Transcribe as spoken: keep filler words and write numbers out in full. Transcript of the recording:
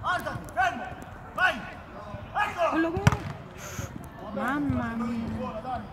Alzati, fermo! Vai! Eccolo! Quello che... Mamma mia.